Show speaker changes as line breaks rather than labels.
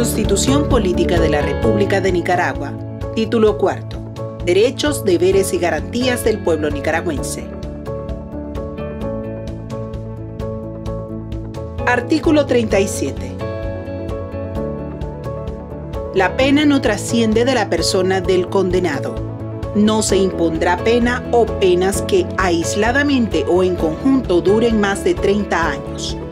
Constitución Política de la República de Nicaragua. Título cuarto. Derechos, deberes y garantías del pueblo nicaragüense. Artículo 37. La pena no trasciende de la persona del condenado. No se impondrá pena o penas que aisladamente o en conjunto duren más de 30 años.